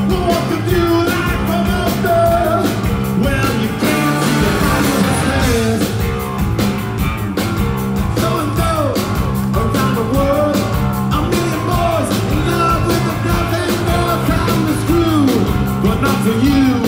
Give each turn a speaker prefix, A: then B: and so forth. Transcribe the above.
A: What to do like from up there? Well, you can't see the happiness. So and so around the world, a million boys in love with a dozen girls. Time to screw, but not for you.